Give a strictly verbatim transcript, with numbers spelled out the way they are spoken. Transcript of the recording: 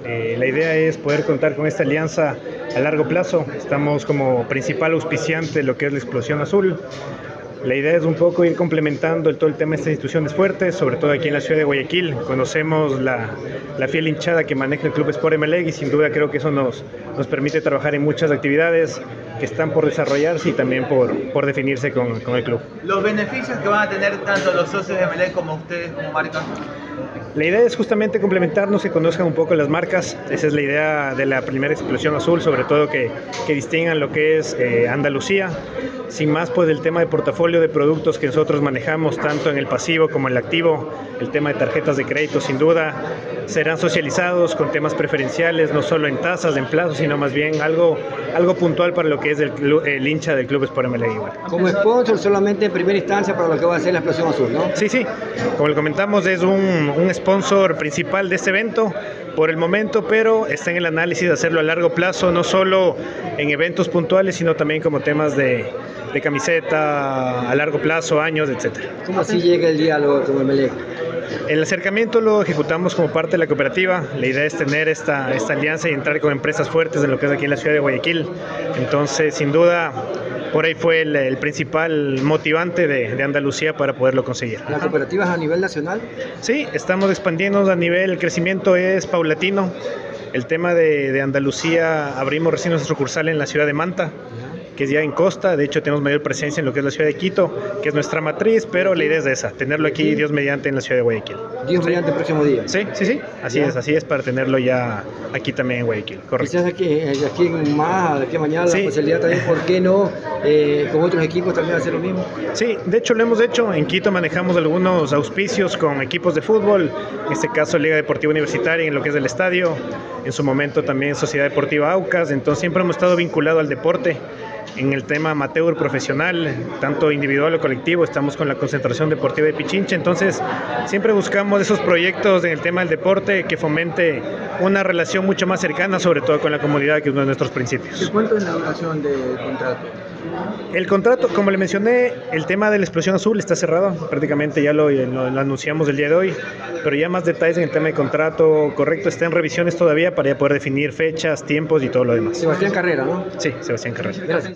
Eh, la idea es poder contar con esta alianza a largo plazo. Estamos como principal auspiciante de lo que es la Explosión Azul. La idea es un poco ir complementando el, todo el tema de estas instituciones fuertes, sobre todo aquí en la ciudad de Guayaquil. Conocemos la, la fiel hinchada que maneja el Club Sport Emelec y sin duda creo que eso nos, nos permite trabajar en muchas actividades que están por desarrollarse y también por, por definirse con, con el club. ¿Los beneficios que van a tener tanto los socios de Emelec como ustedes como marca? La idea es justamente complementarnos, que conozcan un poco las marcas. Esa es la idea de la primera Explosión Azul, sobre todo que, que distingan lo que es eh, Andalucía. Sin más, pues el tema de portafolio de productos que nosotros manejamos, tanto en el pasivo como en el activo, el tema de tarjetas de crédito, sin duda, serán socializados con temas preferenciales, no solo en tasas, en plazos, sino más bien algo, algo puntual para lo que es el, el hincha del Club Sport Emelec. Como sponsor solamente en primera instancia para lo que va a ser la Explosión Azul, ¿no? Sí, sí. Como le comentamos, es un, un sponsor principal de este evento por el momento, pero está en el análisis de hacerlo a largo plazo, no solo en eventos puntuales, sino también como temas de, de camiseta a largo plazo, años, etcétera. ¿Cómo así llega el diálogo con Emelec? El acercamiento lo ejecutamos como parte de la cooperativa. La idea es tener esta, esta alianza y entrar con empresas fuertes en lo que es aquí en la ciudad de Guayaquil. Entonces, sin duda, por ahí fue el, el principal motivante de, de Andalucía para poderlo conseguir. ¿La cooperativa es a nivel nacional? Sí, estamos expandiéndonos a nivel, el crecimiento es paulatino. El tema de, de Andalucía, abrimos recién nuestra sucursal en la ciudad de Manta, que es ya en costa. De hecho tenemos mayor presencia en lo que es la ciudad de Quito, que es nuestra matriz, pero la idea es esa, tenerlo aquí, Dios mediante, en la ciudad de Guayaquil. Dios mediante el próximo día. Sí, sí, sí, así ¿Ya? es, así es, para tenerlo ya aquí también en Guayaquil, correcto. Quizás aquí, aquí más, de aquí a mañana, sí. La posibilidad también, ¿por qué no? Eh, con otros equipos también hacer lo mismo. Sí, de hecho lo hemos hecho. En Quito manejamos algunos auspicios con equipos de fútbol, en este caso Liga Deportiva Universitaria en lo que es el estadio, en su momento también Sociedad Deportiva Aucas. Entonces siempre hemos estado vinculados al deporte. En el tema amateur, profesional, tanto individual o colectivo, estamos con la Concentración Deportiva de Pichincha. Entonces siempre buscamos esos proyectos en el tema del deporte que fomente una relación mucho más cercana, sobre todo con la comunidad, que es uno de nuestros principios. ¿De cuánto es la duración del contrato? El contrato, como le mencioné, el tema de la Explosión Azul está cerrado, prácticamente ya lo, lo, lo anunciamos el día de hoy, pero ya más detalles en el tema de contrato correcto está en revisiones todavía para ya poder definir fechas, tiempos y todo lo demás. Sebastián Carrera, ¿no? Sí, Sebastián Carrera. Gracias.